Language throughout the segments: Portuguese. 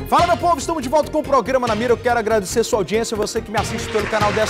Fala, meu povo, estamos de volta com o programa Na Mira. Eu quero agradecer sua audiência, você que me assiste pelo canal 10.1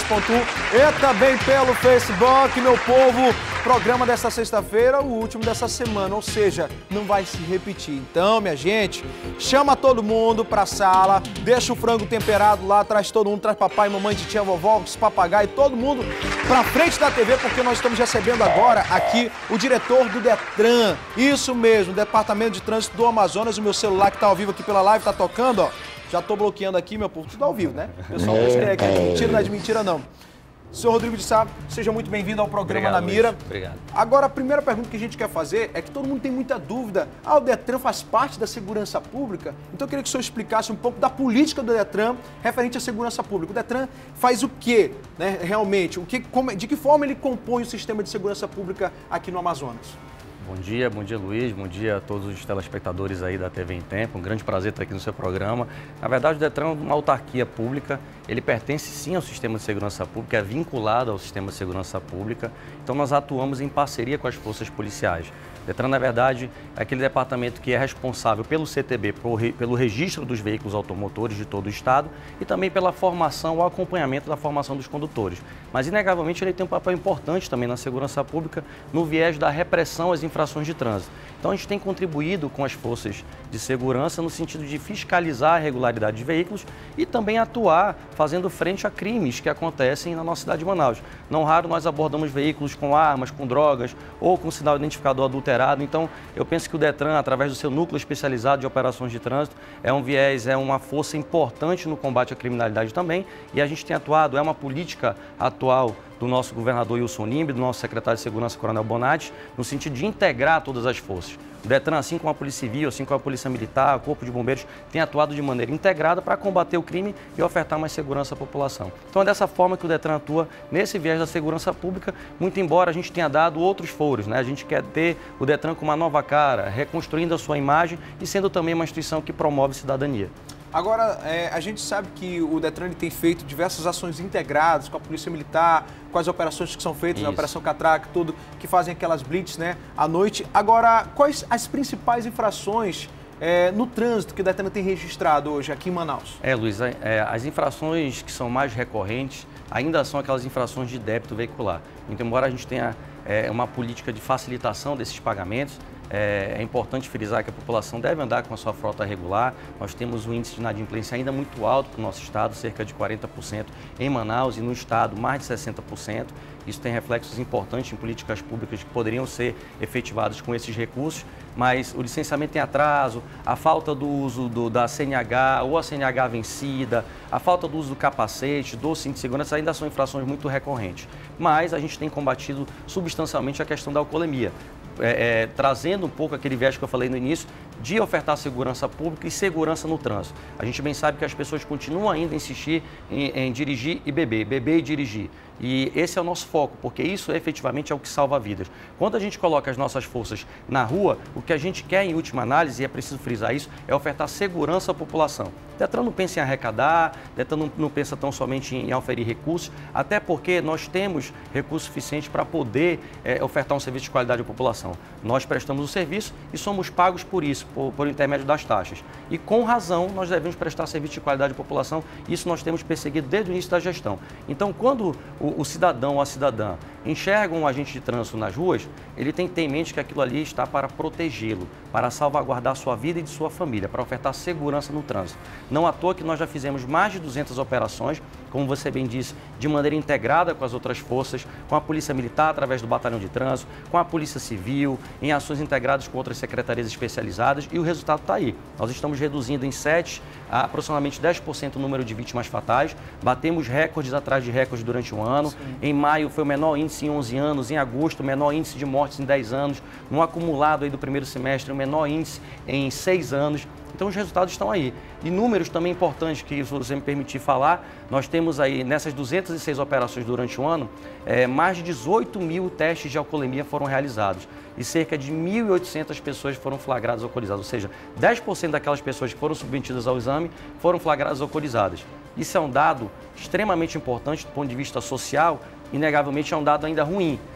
e também pelo Facebook, meu povo. Programa dessa sexta-feira, o último dessa semana, ou seja, não vai se repetir. Então, minha gente, chama todo mundo pra sala, deixa o frango temperado lá, traz todo mundo, traz papai, mamãe, titia, vovó, os papagaios, todo mundo pra frente da TV, porque nós estamos recebendo agora aqui o diretor do Detran. Isso mesmo, Departamento de Trânsito do Amazonas. O meu celular que tá ao vivo aqui pela live, tá tocando, ó. Já tô bloqueando aqui, meu povo, tudo ao vivo, né? O pessoal pensa que é de mentira, não é de mentira, não. Senhor Rodrigo de Sá, seja muito bem-vindo ao programa Na Mira. Luiz. Obrigado. Agora, a primeira pergunta que a gente quer fazer é que todo mundo tem muita dúvida. O Detran faz parte da segurança pública? Então eu queria que o senhor explicasse um pouco da política do Detran referente à segurança pública. O Detran faz o quê, né, realmente? De que forma ele compõe o sistema de segurança pública aqui no Amazonas? Bom dia Luiz, bom dia a todos os telespectadores aí da TV em Tempo, um grande prazer estar aqui no seu programa. Na verdade, o Detran é uma autarquia pública, ele pertence sim ao sistema de segurança pública, é vinculado ao sistema de segurança pública, então nós atuamos em parceria com as forças policiais. O Detran, na verdade, é aquele departamento que é responsável pelo CTB, pelo registro dos veículos automotores de todo o estado e também pela formação, o acompanhamento da formação dos condutores. Mas, inegavelmente, ele tem um papel importante também na segurança pública no viés da repressão às infrações de trânsito. Então, a gente tem contribuído com as forças de segurança no sentido de fiscalizar a regularidade de veículos e também atuar fazendo frente a crimes que acontecem na nossa cidade de Manaus. Não raro nós abordamos veículos com armas, com drogas ou com sinal identificador adulterado. Então, eu penso que o Detran, através do seu núcleo especializado de operações de trânsito, é um viés, é uma força importante no combate à criminalidade também. E a gente tem atuado, é uma política atual do nosso governador Wilson Nimbe, do nosso secretário de Segurança, Coronel Bonatti, no sentido de integrar todas as forças. O Detran, assim como a Polícia Civil, assim como a Polícia Militar, o Corpo de Bombeiros, tem atuado de maneira integrada para combater o crime e ofertar mais segurança à população. Então é dessa forma que o Detran atua nesse viés da segurança pública, muito embora a gente tenha dado outros foros, né? A gente quer ter o Detran com uma nova cara, reconstruindo a sua imagem e sendo também uma instituição que promove cidadania. Agora, a gente sabe que o Detran tem feito diversas ações integradas com a Polícia Militar, com as operações que são feitas, na Operação Catraca, tudo, que fazem aquelas blitz, né, à noite. Agora, quais as principais infrações no trânsito que o Detran tem registrado hoje aqui em Manaus? Luiz, as infrações que são mais recorrentes ainda são aquelas infrações de débito veicular. Muito embora a gente tenha uma política de facilitação desses pagamentos, é importante frisar que a população deve andar com a sua frota regular. Nós temos um índice de inadimplência ainda muito alto para o nosso estado, cerca de 40% em Manaus, e no estado mais de 60%. Isso tem reflexos importantes em políticas públicas que poderiam ser efetivadas com esses recursos, mas o licenciamento em atraso, a falta do uso da CNH ou a CNH vencida, a falta do uso do capacete, do cinto de segurança ainda são infrações muito recorrentes. Mas a gente tem combatido substancialmente a questão da alcoolemia. Trazendo um pouco aquele viés que eu falei no início, de ofertar segurança pública e segurança no trânsito. A gente bem sabe que as pessoas continuam ainda a insistir em dirigir e beber e dirigir. E esse é o nosso foco, porque isso efetivamente é o que salva vidas. Quando a gente coloca as nossas forças na rua, o que a gente quer em última análise, e é preciso frisar isso, é ofertar segurança à população. Detran não pensa em arrecadar, Detran não pensa tão somente em oferir recursos, até porque nós temos recursos suficientes para poder ofertar um serviço de qualidade à população. Nós prestamos o serviço e somos pagos por isso, por intermédio das taxas. E com razão nós devemos prestar serviço de qualidade à população, isso nós temos perseguido desde o início da gestão. Então, quando o cidadão ou a cidadã enxerga um agente de trânsito nas ruas, ele tem que ter em mente que aquilo ali está para protegê-lo, para salvaguardar sua vida e de sua família, para ofertar segurança no trânsito. Não à toa que nós já fizemos mais de 200 operações, como você bem disse, de maneira integrada com as outras forças, com a Polícia Militar através do Batalhão de Trânsito, com a Polícia Civil, em ações integradas com outras secretarias especializadas, e o resultado está aí. Nós estamos reduzindo em 7% a aproximadamente 10% o número de vítimas fatais, batemos recordes atrás de recordes durante um ano. Sim. Em maio foi o menor índice em 11 anos, em agosto o menor índice de mortes em 10 anos, no acumulado aí do primeiro semestre o menor índice em 6 anos. Então os resultados estão aí. E números também importantes que, se você me permitir falar, nós temos aí, nessas 206 operações durante o ano, mais de 18 mil testes de alcoolemia foram realizados e cerca de 1.800 pessoas foram flagradas alcoolizadas, ou seja, 10% daquelas pessoas que foram submetidas ao exame foram flagradas alcoolizadas. Isso é um dado extremamente importante do ponto de vista social, inegavelmente é um dado ainda ruim,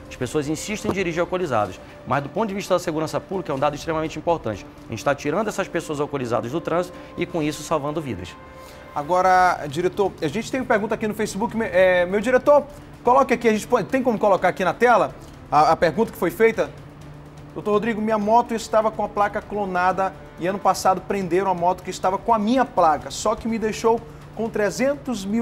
As pessoas insistem em dirigir alcoolizadas, mas do ponto de vista da segurança pública é um dado extremamente importante. A gente está tirando essas pessoas alcoolizadas do trânsito e com isso salvando vidas. Agora, diretor, a gente tem uma pergunta aqui no Facebook. Meu diretor, coloque aqui, tem como colocar aqui na tela a pergunta que foi feita? Doutor Rodrigo, minha moto estava com a placa clonada e ano passado prenderam a moto que estava com a minha placa, só que me deixou com 300 mil,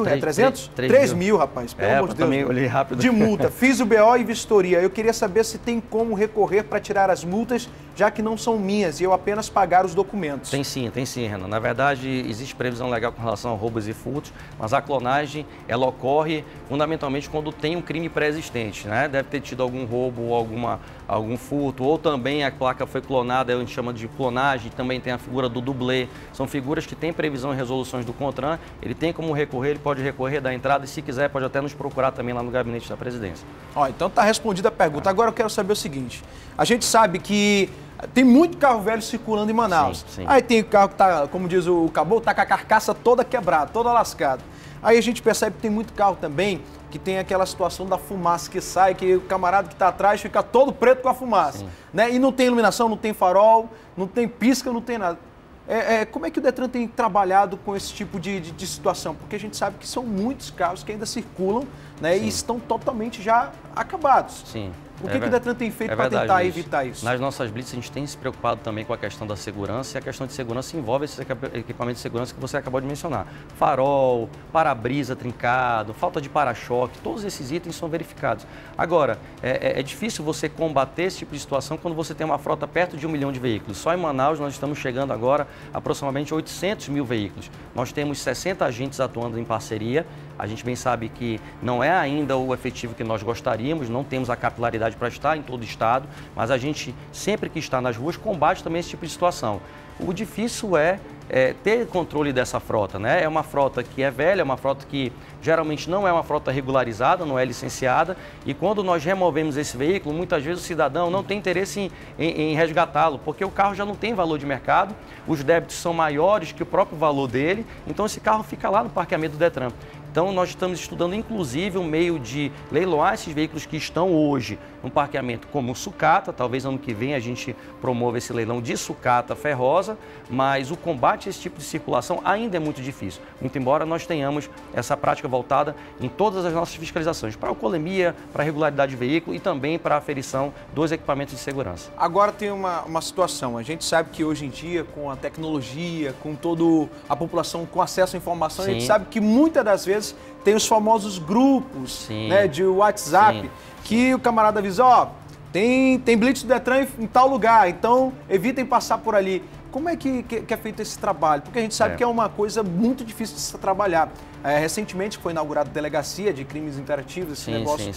3 mil, rapaz, pelo amor de Deus. Também olhei rápido. De multa. Fiz o BO e vistoria. Eu queria saber se tem como recorrer para tirar as multas, já que não são minhas e eu apenas pagar os documentos. Tem sim, Renan. Na verdade, existe previsão legal com relação a roubos e furtos, mas a clonagem, ela ocorre fundamentalmente quando tem um crime pré-existente, né? Deve ter tido algum roubo ou algum furto, ou também a placa foi clonada, a gente chama de clonagem, também tem a figura do dublê. São figuras que têm previsão em resoluções do CONTRAN, ele tem como recorrer, ele pode recorrer da entrada e se quiser pode até nos procurar também lá no gabinete da presidência. Ó, então tá respondida a pergunta. Agora eu quero saber o seguinte, a gente sabe que tem muito carro velho circulando em Manaus. Sim. Aí tem carro que tá, como diz o Caboclo, tá com a carcaça toda quebrada, toda lascada. Aí a gente percebe que tem muito carro também que tem aquela situação da fumaça que sai, que o camarada que está atrás fica todo preto com a fumaça. Né? E não tem iluminação, não tem farol, não tem pisca, não tem nada. Como é que o Detran tem trabalhado com esse tipo de situação? Porque a gente sabe que são muitos carros que ainda circulam, né, e estão totalmente já acabados. Sim. O que o Detran tem feito para tentar evitar isso? Nas nossas blitz, a gente tem se preocupado também com a questão da segurança, e a questão de segurança envolve esses equipamentos de segurança que você acabou de mencionar. Farol, para-brisa trincado, falta de para-choque, todos esses itens são verificados. Agora, é difícil você combater esse tipo de situação quando você tem uma frota perto de 1 milhão de veículos. Só em Manaus nós estamos chegando agora a aproximadamente 800 mil veículos. Nós temos 60 agentes atuando em parceria. A gente bem sabe que não é ainda o efetivo que nós gostaríamos, não temos a capilaridade para estar em todo o estado, mas a gente, sempre que está nas ruas, combate também esse tipo de situação. O difícil é ter controle dessa frota, né? É uma frota que é velha, é uma frota que geralmente não é uma frota regularizada, não é licenciada, e quando nós removemos esse veículo, muitas vezes o cidadão não tem interesse em resgatá-lo, porque o carro já não tem valor de mercado, os débitos são maiores que o próprio valor dele, então esse carro fica lá no parqueamento do Detran. Então, nós estamos estudando, inclusive, um meio de leiloar esses veículos que estão hoje no parqueamento como sucata. Talvez ano que vem a gente promova esse leilão de sucata ferrosa, mas o combate a esse tipo de circulação ainda é muito difícil. Muito embora nós tenhamos essa prática voltada em todas as nossas fiscalizações, para a alcoolemia, para a regularidade de veículo e também para a aferição dos equipamentos de segurança. Agora tem uma situação, a gente sabe que hoje em dia, com a tecnologia, com toda a população com acesso à informação, a gente sabe que muitas das vezes tem os famosos grupos, né, de WhatsApp, que o camarada avisa, ó, tem blitz do Detran em tal lugar, então evitem passar por ali. Como é que é feito esse trabalho? Porque a gente sabe que é uma coisa muito difícil de se trabalhar. Recentemente foi inaugurada a delegacia de crimes interativos, esse negócio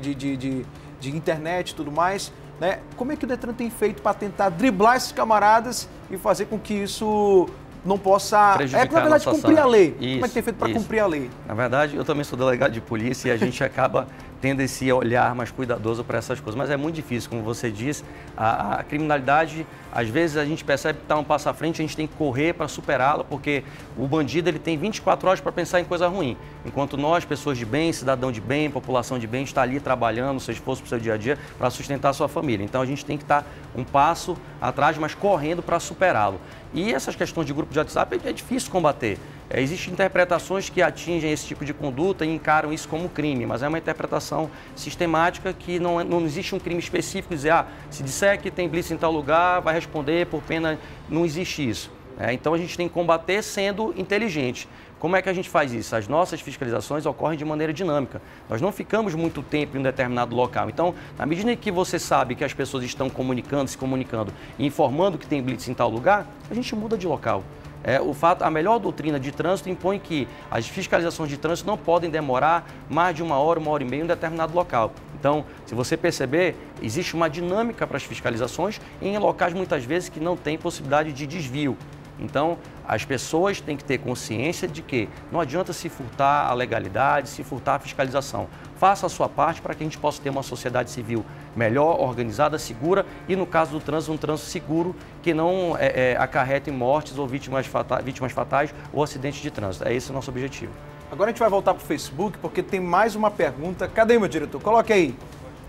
de internet e tudo mais. Né? Como é que o Detran tem feito para tentar driblar esses camaradas e fazer com que isso não possa, na verdade, cumprir a lei? Como é que tem feito para cumprir a lei? Na verdade, eu também sou delegado de polícia e a gente acaba tendo esse olhar mais cuidadoso para essas coisas. Mas é muito difícil, como você diz, a criminalidade, às vezes a gente percebe que está um passo à frente, a gente tem que correr para superá-la, porque o bandido ele tem 24 horas para pensar em coisa ruim. Enquanto nós, pessoas de bem, cidadão de bem, população de bem, está ali trabalhando, seu esforço para o seu dia a dia, para sustentar a sua família. Então a gente tem que estar um passo atrás, mas correndo para superá-lo. E essas questões de grupo de WhatsApp é difícil combater. Existem interpretações que atingem esse tipo de conduta e encaram isso como crime, mas é uma interpretação sistemática que não existe um crime específico, dizer, se disser que tem blitz em tal lugar, vai responder por pena, não existe isso. Então a gente tem que combater sendo inteligente. Como é que a gente faz isso? As nossas fiscalizações ocorrem de maneira dinâmica. Nós não ficamos muito tempo em um determinado local. Então, na medida em que você sabe que as pessoas estão se comunicando e informando que tem blitz em tal lugar, a gente muda de local. A melhor doutrina de trânsito impõe que as fiscalizações de trânsito não podem demorar mais de 1 hora, 1 hora e meia em um determinado local. Então, se você perceber, existe uma dinâmica para as fiscalizações em locais muitas vezes que não tem possibilidade de desvio. Então, as pessoas têm que ter consciência de que não adianta se furtar a legalidade, se furtar a fiscalização. Faça a sua parte para que a gente possa ter uma sociedade civil melhor, organizada, segura e, no caso do trânsito, um trânsito seguro que não acarrete mortes ou vítimas fatais ou acidentes de trânsito. Esse é o nosso objetivo. Agora a gente vai voltar para o Facebook porque tem mais uma pergunta. Cadê, meu diretor? Coloque aí.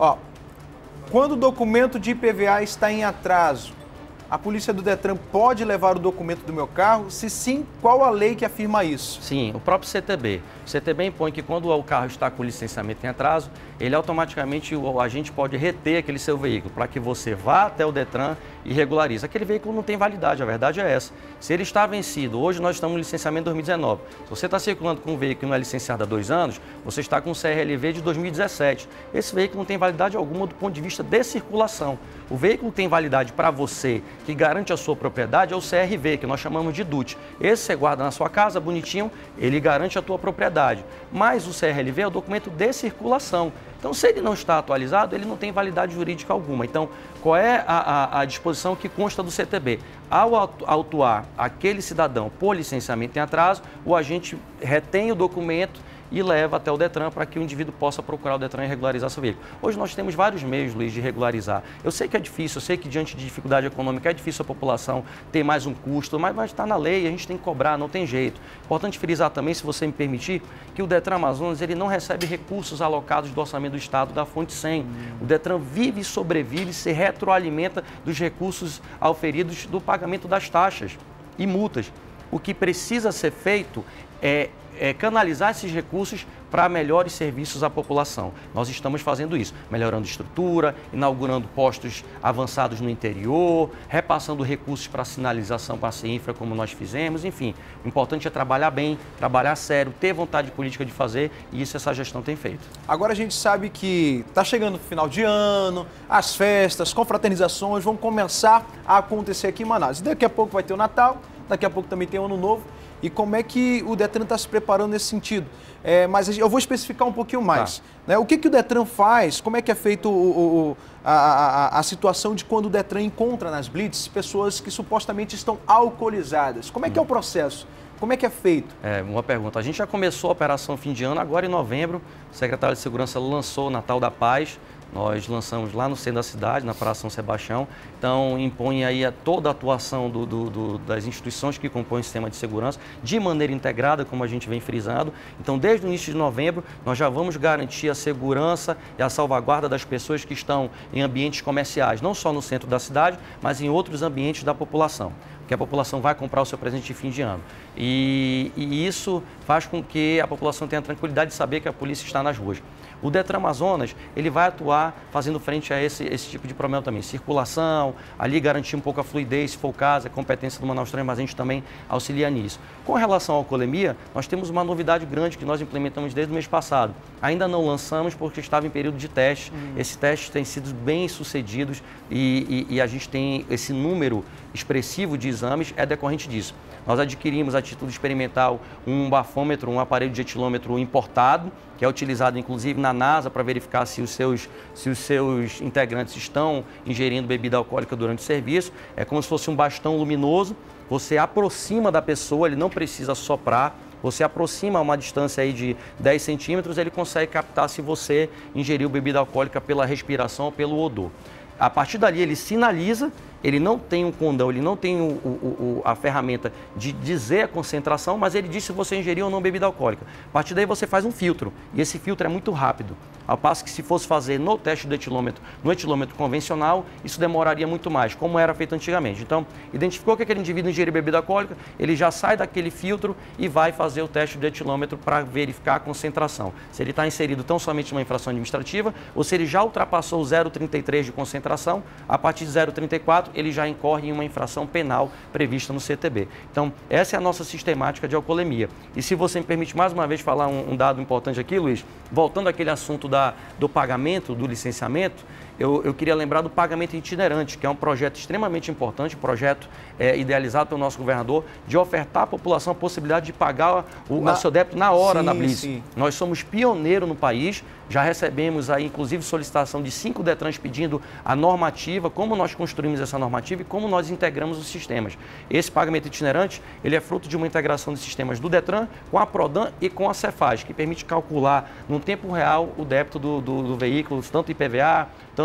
Ó, quando o documento de IPVA está em atraso, a polícia do Detran pode levar o documento do meu carro? Se sim, qual a lei que afirma isso? Sim, o próprio CTB. O CTB impõe que quando o carro está com licenciamento em atraso, ele automaticamente, a gente pode reter aquele seu veículo para que você vá até o Detran e regularize. Aquele veículo não tem validade, a verdade é essa. Se ele está vencido, hoje nós estamos no licenciamento de 2019. Se você está circulando com um veículo que não é licenciado há 2 anos, você está com um CRLV de 2017. Esse veículo não tem validade alguma do ponto de vista de circulação. O veículo tem validade para você, que garante a sua propriedade, é o CRV, que nós chamamos de DUT. Esse você guarda na sua casa, bonitinho, ele garante a tua propriedade. Mas o CRLV é o documento de circulação. Então, se ele não está atualizado, ele não tem validade jurídica alguma. Então, qual é a disposição que consta do CTB? Ao autuar aquele cidadão por licenciamento em atraso, o agente retém o documento e leva até o Detran para que o indivíduo possa procurar o Detran e regularizar seu veículo. Hoje nós temos vários meios, Luiz, de regularizar. Eu sei que é difícil, eu sei que diante de dificuldade econômica é difícil a população ter mais um custo, mas está na lei, a gente tem que cobrar, não tem jeito. Importante frisar também, se você me permitir, que o Detran Amazonas ele não recebe recursos alocados do orçamento do Estado da fonte 100. O Detran vive e sobrevive, se retroalimenta dos recursos auferidos do pagamento das taxas e multas. O que precisa ser feito é canalizar esses recursos para melhores serviços à população. Nós estamos fazendo isso, melhorando estrutura, inaugurando postos avançados no interior, repassando recursos para sinalização, para a CINFRA, como nós fizemos, enfim. O importante é trabalhar bem, trabalhar sério, ter vontade política de fazer, e isso essa gestão tem feito. Agora a gente sabe que está chegando o final de ano, as festas, confraternizações vão começar a acontecer aqui em Manaus. E daqui a pouco vai ter o Natal, daqui a pouco também tem o Ano Novo. E como é que o Detran está se preparando nesse sentido? Mas eu vou especificar um pouquinho mais. Tá. Né? O que o Detran faz? Como é que é feito a situação de quando o Detran encontra nas blitz pessoas que supostamente estão alcoolizadas? Como é que é o processo? Como é que é feito? Uma pergunta. A gente já começou a operação fim de ano, agora em novembro. O secretário de Segurança lançou o Natal da Paz. Nós lançamos lá no centro da cidade, na Praça São Sebastião. Então, impõe aí toda a atuação das instituições que compõem o sistema de segurança de maneira integrada, como a gente vem frisando. Então, desde o início de novembro, nós já vamos garantir a segurança e a salvaguarda das pessoas que estão em ambientes comerciais, não só no centro da cidade, mas em outros ambientes da população, que a população vai comprar o seu presente de fim de ano. E isso faz com que a população tenha a tranquilidade de saber que a polícia está nas ruas. O Detran Amazonas, ele vai atuar fazendo frente a esse tipo de problema também. Circulação, ali garantir um pouco a fluidez, se for o caso, a competência do Manaus Trânsito, mas a gente também auxilia nisso. Com relação à alcoolemia, nós temos uma novidade grande que nós implementamos desde o mês passado. Ainda não lançamos porque estava em período de teste. Esses testes têm sido bem sucedidos e a gente tem esse número expressivo de exames, é decorrente disso. Nós adquirimos a título experimental um bafômetro, um aparelho de etilômetro importado, que é utilizado inclusive na NASA para verificar se os seus integrantes estão ingerindo bebida alcoólica durante o serviço. É como se fosse um bastão luminoso, você aproxima da pessoa, ele não precisa soprar, você aproxima a uma distância aí de 10 centímetros, ele consegue captar se você ingeriu bebida alcoólica pela respiração ou pelo odor. A partir dali ele sinaliza, ele não tem um condão, ele não tem a ferramenta de dizer a concentração, mas ele diz se você ingeriu ou não bebida alcoólica. A partir daí você faz um filtro, e esse filtro é muito rápido. Ao passo que se fosse fazer no teste do etilômetro, no etilômetro convencional, isso demoraria muito mais, como era feito antigamente. Então, identificou que aquele indivíduo ingeriu bebida alcoólica, ele já sai daquele filtro e vai fazer o teste do etilômetro para verificar a concentração. Se ele está inserido tão somente numa infração administrativa, ou se ele já ultrapassou o 0,33 de concentração, a partir de 0,34 ele já incorre em uma infração penal prevista no CTB. Então, essa é a nossa sistemática de alcoolemia. E se você me permite mais uma vez falar um dado importante aqui, Luiz, voltando àquele assunto do pagamento, do licenciamento, eu queria lembrar do pagamento itinerante, que é um projeto extremamente importante, um projeto idealizado pelo nosso governador, de ofertar à população a possibilidade de pagar o seu débito na hora da Blitz. Sim. Nós somos pioneiros no país, já recebemos aí, inclusive, solicitação de 5 Detrans pedindo a normativa, como nós construímos essa normativa e como nós integramos os sistemas. Esse pagamento itinerante, ele é fruto de uma integração de sistemas do Detran com a Prodan e com a Cefaz, que permite calcular no tempo real o débito do veículo, tanto IPVA, tanto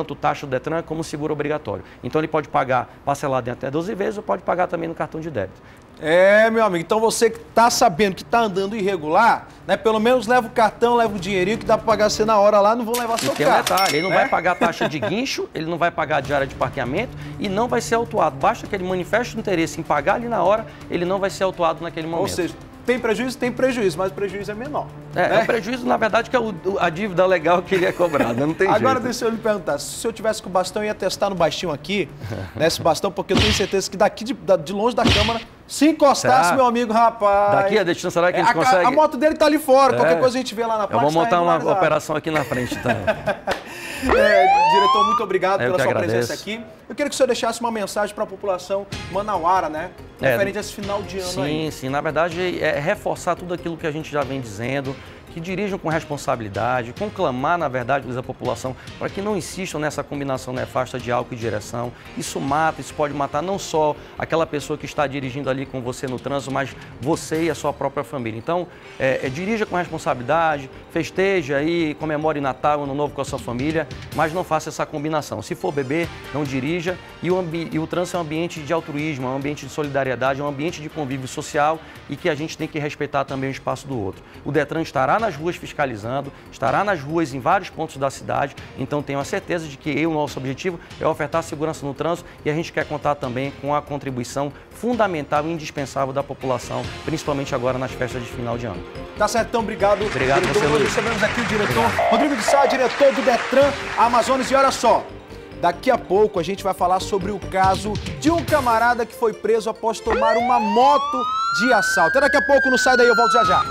quanto taxa do Detran como seguro obrigatório. Então ele pode pagar parcelado em até 12 vezes ou pode pagar também no cartão de débito. Meu amigo, então você que tá sabendo que tá andando irregular, né, pelo menos leva o cartão, leva o dinheirinho que dá pra pagar você na hora lá, não vão levar seu carro. Detalhe, ele não vai pagar taxa de guincho, ele não vai pagar diária de parqueamento e não vai ser autuado. Basta que ele manifeste o interesse em pagar ali na hora, ele não vai ser autuado naquele momento. Ou seja, tem prejuízo? Tem prejuízo, mas o prejuízo é menor. É o prejuízo, na verdade, que é a dívida legal que ele é cobrado, não tem jeito. Agora, deixa eu lhe perguntar, se eu tivesse com o bastão, eu ia testar no baixinho aqui, nesse bastão, porque eu tenho certeza que daqui de longe da câmera, se encostasse, meu amigo, rapaz... Daqui, deixa eu será que eles conseguem... A moto dele tá ali fora, qualquer coisa a gente vê lá na praça. Eu vou montar uma operação aqui na frente também. Diretor, muito obrigado pela sua presença aqui. Eu queria que o senhor deixasse uma mensagem para a população manauara, né? Referente a esse final de ano aí. Sim, na verdade é reforçar tudo aquilo que a gente já vem dizendo, que dirijam com responsabilidade, conclamar, na verdade, a população para que não insistam nessa combinação nefasta de álcool e direção. Isso mata, isso pode matar não só aquela pessoa que está dirigindo ali com você no trânsito, mas você e a sua própria família. Então, dirija com responsabilidade, festeje aí, comemore Natal, Ano Novo com a sua família, mas não faça essa combinação. Se for beber, não dirija. E o trânsito é um ambiente de altruísmo, é um ambiente de solidariedade, é um ambiente de convívio social e que a gente tem que respeitar também o espaço do outro. O Detran estará nas ruas fiscalizando, estará nas ruas em vários pontos da cidade, então tenho a certeza de que o nosso objetivo é ofertar segurança no trânsito e a gente quer contar também com a contribuição fundamental e indispensável da população, principalmente agora nas festas de final de ano. Tá certo, então obrigado. Obrigado a você, Luiz. Recebemos aqui o diretor Rodrigo de Sá, diretor do Detran Amazonas, e olha só, daqui a pouco a gente vai falar sobre o caso de um camarada que foi preso após tomar uma moto de assalto. Até daqui a pouco, não sai daí, eu volto já já.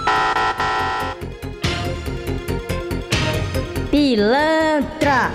Pilantra!